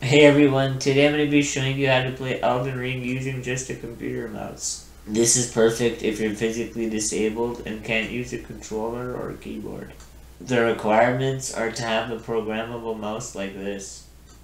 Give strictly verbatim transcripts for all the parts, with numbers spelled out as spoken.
Hey everyone, today I'm going to be showing you how to play Elden Ring using just a computer mouse. This is perfect if you're physically disabled and can't use a controller or a keyboard. The requirements are to have a programmable mouse like this.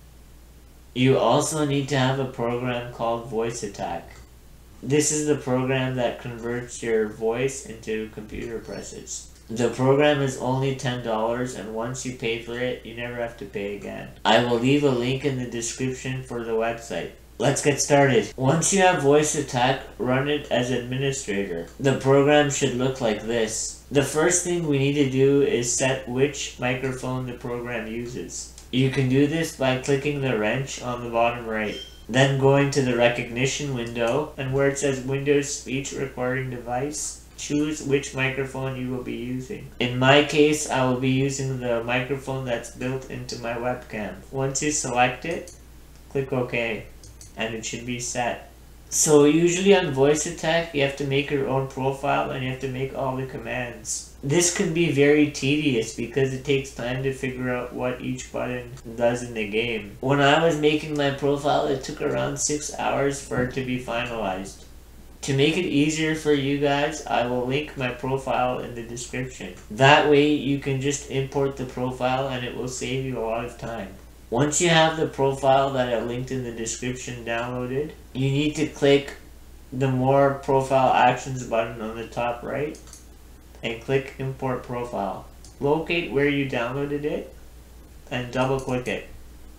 You also need to have a program called VoiceAttack. This is the program that converts your voice into computer presses. The program is only ten dollars, and once you pay for it, you never have to pay again. I will leave a link in the description for the website. Let's get started. Once you have VoiceAttack, run it as administrator. The program should look like this. The first thing we need to do is set which microphone the program uses. You can do this by clicking the wrench on the bottom right. Then going to the recognition window, and where it says Windows Speech Recording Device, choose which microphone you will be using. In my case, I will be using the microphone that's built into my webcam. Once you select it, click OK, and it should be set. So usually on VoiceAttack, you have to make your own profile and you have to make all the commands. This can be very tedious because it takes time to figure out what each button does in the game. When I was making my profile, it took around six hours for it to be finalized. To make it easier for you guys, I will link my profile in the description. That way you can just import the profile and it will save you a lot of time. Once you have the profile that I linked in the description downloaded, you need to click the More Profile Actions button on the top right and click Import Profile. Locate where you downloaded it and double click it,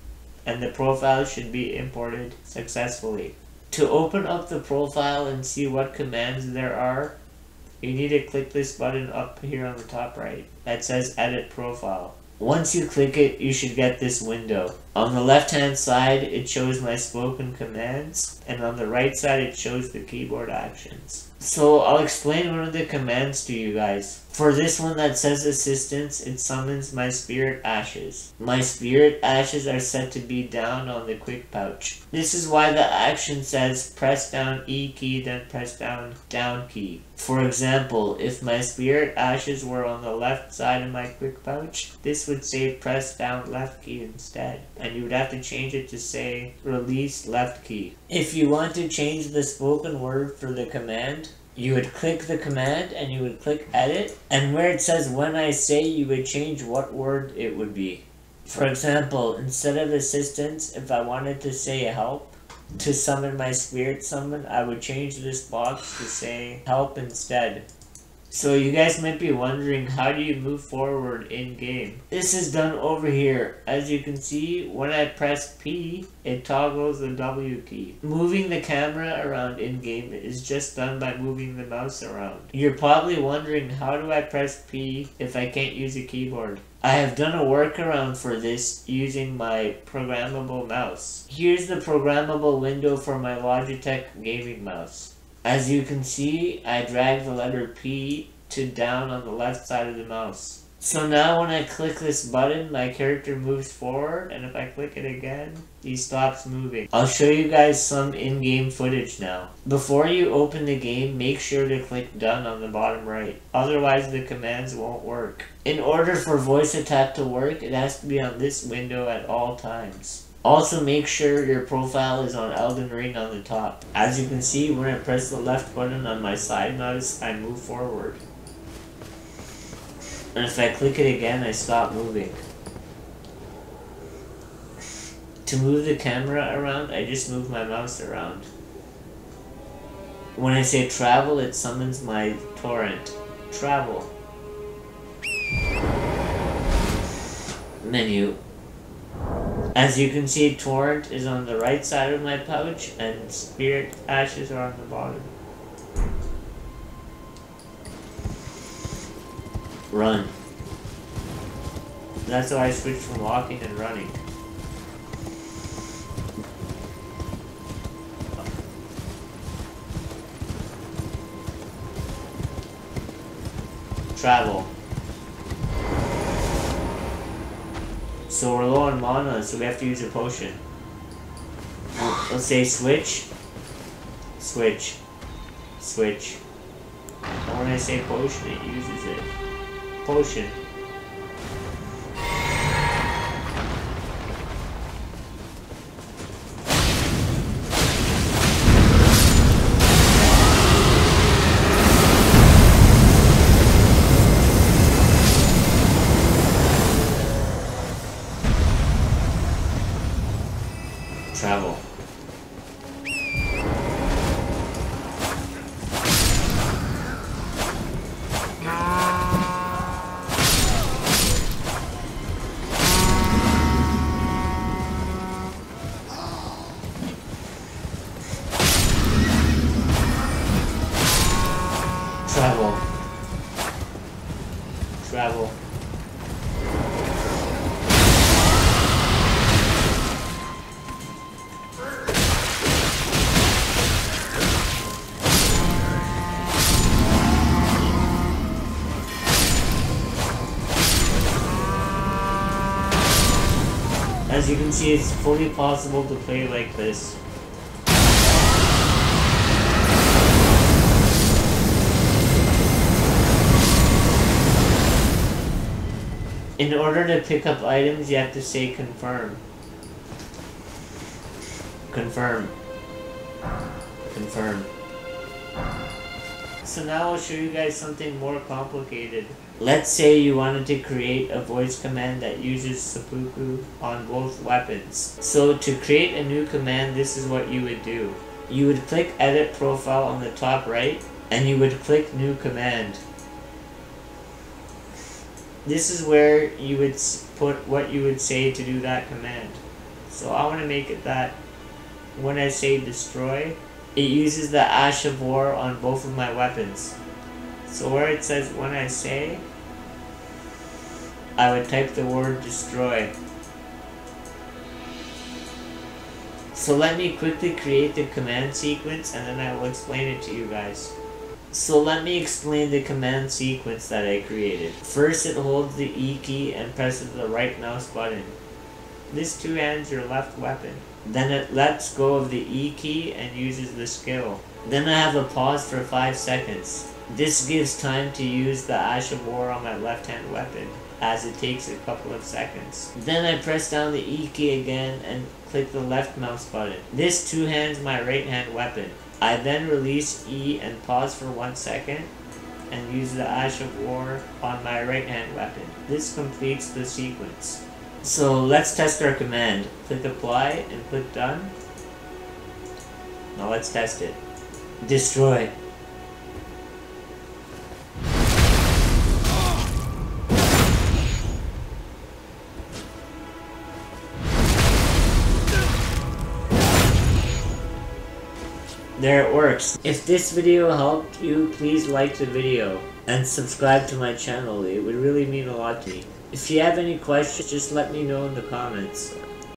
and the profile should be imported successfully. To open up the profile and see what commands there are, you need to click this button up here on the top right that says Edit Profile. Once you click it, you should get this window. On the left hand side, it shows my spoken commands, and on the right side, it shows the keyboard actions. So I'll explain one of the commands to you guys. For this one that says assistance, it summons my spirit ashes. My spirit ashes are set to be down on the quick pouch. This is why the action says press down E key, then press down down key. For example, if my spirit ashes were on the left side of my quick pouch, this would say press down left key instead, and you would have to change it to say release left key. If you want to change the spoken word for the command, you would click the command and you would click edit, and where it says when I say, you would change what word it would be. For example, instead of assistance, if I wanted to say help, to summon my spirit summon, I would change this box to say help instead. So you guys might be wondering, how do you move forward in game? This is done over here. As you can see, when I press P, it toggles the W key. Moving the camera around in game is just done by moving the mouse around. You're probably wondering, how do I press P if I can't use a keyboard? I have done a workaround for this using my programmable mouse. Here's the programmable window for my Logitech gaming mouse. As you can see, I drag the letter P to down on the left side of the mouse. So now when I click this button, my character moves forward, and if I click it again, he stops moving. I'll show you guys some in-game footage now. Before you open the game, make sure to click done on the bottom right. Otherwise the commands won't work. In order for VoiceAttack to work, it has to be on this window at all times. Also make sure your profile is on Elden Ring on the top. As you can see, when I press the left button on my side mouse, I move forward. And if I click it again, I stop moving. To move the camera around, I just move my mouse around. When I say travel, it summons my torrent. Travel. Menu. As you can see, torrent is on the right side of my pouch and spirit ashes are on the bottom. Run. That's why I switched from walking and running. Travel. So we're low on mana, so we have to use a potion. Let's say switch, switch, switch. And when I say potion, it uses it. Potion. Travel. Travel. Travel. As you can see, it's fully possible to play like this. In order to pick up items, you have to say confirm. Confirm. Confirm. So now I'll show you guys something more complicated. Let's say you wanted to create a voice command that uses seppuku on both weapons. So to create a new command, this is what you would do. You would click edit profile on the top right, and you would click new command. This is where you would put what you would say to do that command. So I want to make it that when I say destroy, it uses the Ash of War on both of my weapons. So where it says when I say, I would type the word destroy. So let me quickly create the command sequence and then I will explain it to you guys. So let me explain the command sequence that I created. First, it holds the E key and presses the right mouse button. This two-hands your left weapon. Then it lets go of the E key and uses the skill. Then I have a pause for five seconds. This gives time to use the Ash of War on my left-hand weapon, as it takes a couple of seconds. Then I press down the E key again and click the left mouse button. This two-hands my right-hand weapon. I then release E and pause for one second and use the Ash of War on my right-hand weapon. This completes the sequence. So let's test our command. Click apply and click done. Now let's test it. Destroy. There it works. If this video helped you, please like the video and subscribe to my channel. It would really mean a lot to me. If you have any questions, just let me know in the comments.